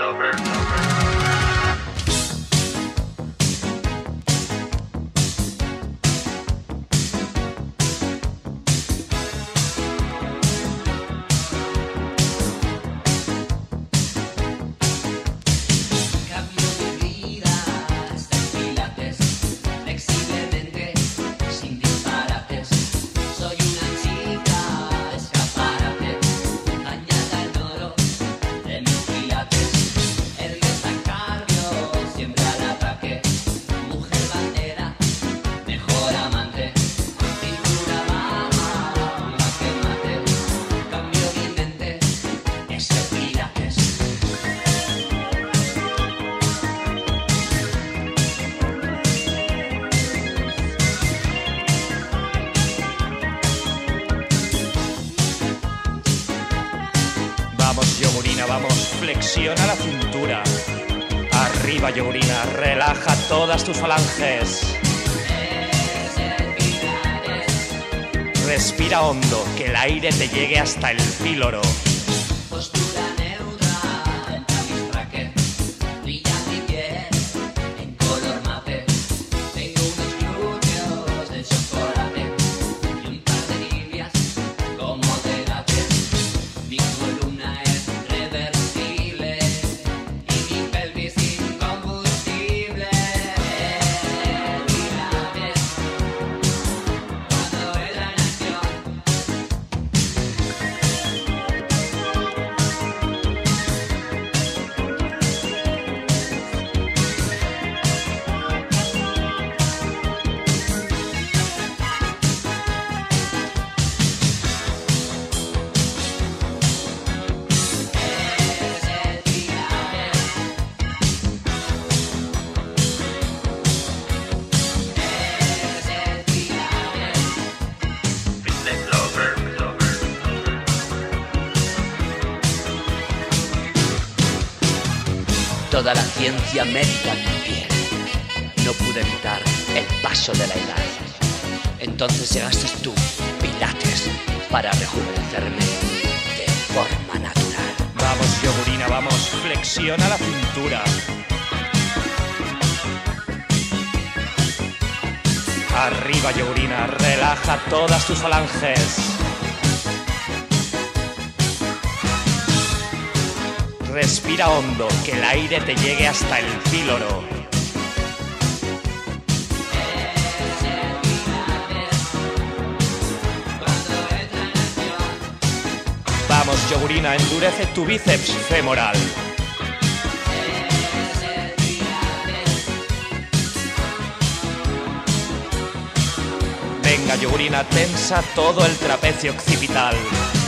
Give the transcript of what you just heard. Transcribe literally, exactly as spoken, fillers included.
Lover, lover. Vamos, yogurina, vamos, flexiona la cintura. Arriba, yogurina, relaja todas tus falanges. Respira hondo, que el aire te llegue hasta el píloro. Postura neutra, entra mis brackets, brilla mi piel en color mate. Tengo unos glúteos de chocolate y un par de líneas como de látex. Mi columna es reversible y mi pelvis incombustible. Pilates, cuando entra en acción. Fitness lover, lover. Toda la ciencia médica en mi piel. No pude evitar el paso de la edad. Entonces llegaste tú, Pilates, para rejuvenecerme de forma natural. Vamos, yogurina, vamos, flexiona la cintura. Arriba, yogurina, relaja todas tus falanges. Respira hondo, que el aire te llegue hasta el píloro. Vamos, yogurina, endurece tu bíceps femoral. Venga, yogurina, tensa todo el trapecio occipital.